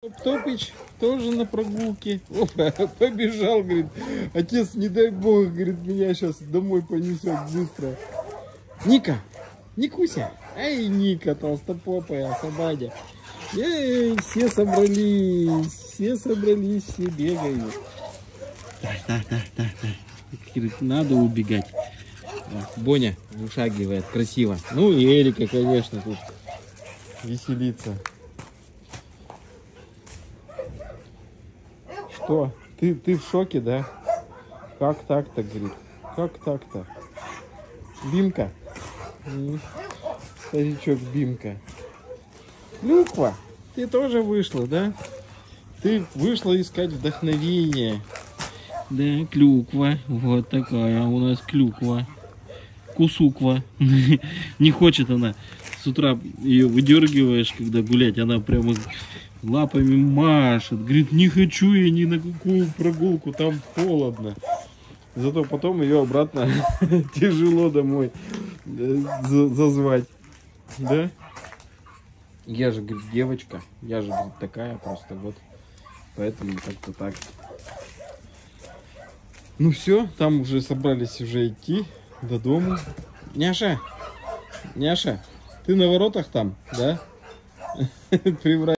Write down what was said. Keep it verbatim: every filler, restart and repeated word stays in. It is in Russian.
Топыч тоже на прогулке. Опа, побежал, говорит. Отец, не дай бог, говорит, меня сейчас домой понесет быстро. Ника, Никуся. Эй, Ника, толстопопая собака. Эй, все собрались, все собрались, все бегают. Так, так, так, так, так. Говорит, надо убегать. Боня вышагивает красиво. Ну и Эрика, конечно, тут веселится. Что? Ты, ты в шоке, да? Как так-то, говорит? Как так-то? Бимка. Старичок Бимка. Клюква, ты тоже вышла, да? Ты вышла искать вдохновение. Да, клюква. Вот такая у нас клюква. Кусуква. Не хочет она. С утра ее выдергиваешь, когда гулять, она прямо лапами машет. Говорит, не хочу я ни на какую прогулку, там холодно. Зато потом ее обратно тяжело домой зазвать. Да? Я же, говорит, девочка. Я же, говорит, такая просто вот. Поэтому как-то так. Ну все, там уже собрались уже идти до дома. Няша, Няша, ты на воротах там, да? Приврать.